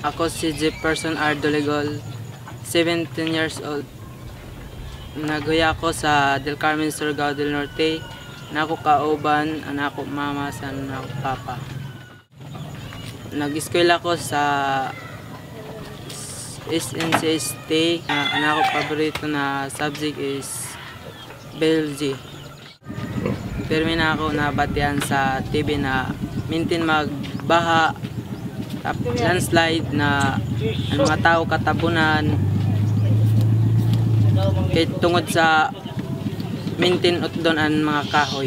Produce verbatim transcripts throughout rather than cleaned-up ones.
Ako si Jefferson R. Dolegol, seventeen years old. Naguya ako sa Del Carmen, Surigao del Norte. Nako kauban, anako mama, sa nako papa. Nag-eskwela ako sa S N C S T. Uh, anako paborito na subject is biology. Pero may na ako nabatian sa T V na mintin magbaha, landslide na ang mga tao katabunan kay tungod sa mintin utdon ang mga kahoy.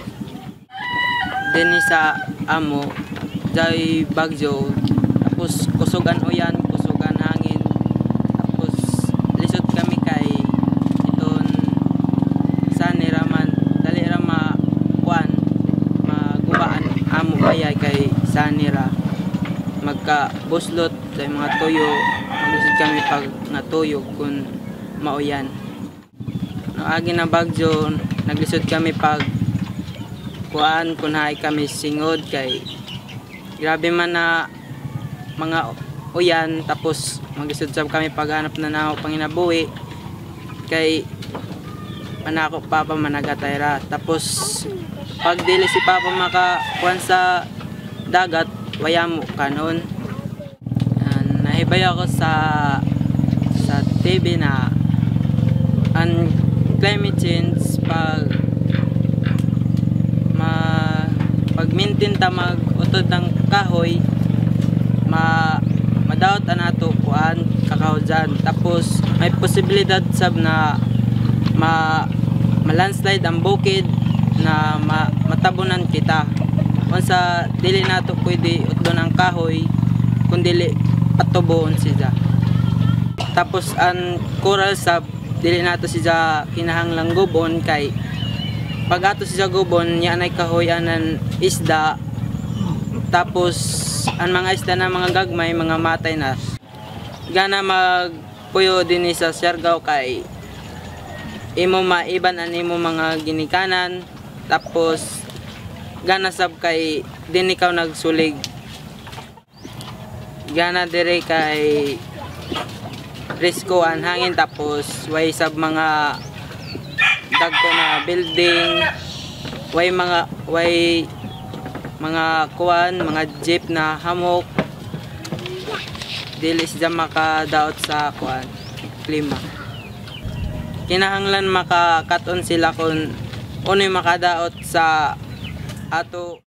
Din sa amo jay bagyo, tapos kusugan uyan, kusugan hangin, tapos lisod kami kay iton sa niraman dali ra makuan magubaan amo bayay kay sanira magka buslot sa mga tuyo, maglisod kami pag natuyog kung mauyan. No agi na bagyo, naglisod kami pag kuan kun hay kami singod kay grabe man na mga uyan, tapos maglisod sab kami paghanap na nao panginabuhi kay manako papa managatay ra. Tapos pag dili si papa maka kuan sa dagat wayamo kanon. Uh, nahibay ako sa sa T V na ang climate change pag ma pag maintain ta mag-utod ng kahoy ma madaot anato kuan kakao dyan. Tapos may posibilidad sab na ma ma-landslide ang bukid na ma, matabunan kita. Unsa dili nato pwede utdon ang kahoy kun dili patuboon siya. Tapos ang coral sab dili nato siya kinahanglang gubon kay pag ato siya gubon yanay kahoy anan isda, tapos ang mga isda na mga gagmay mga matay na gana magpuyo din sa Siargao kay imo maiban an imo mga ginikanan. Tapos gana sab kay din ikaw nagsulig, gana dire kay risko ang hangin, tapos way sab mga dagko na building, way mga way mga kuan mga jeep na hamok, dili siya makadaot sa kuan klima. Kinahanglan makakaton sila kung unoy makadaot sa ato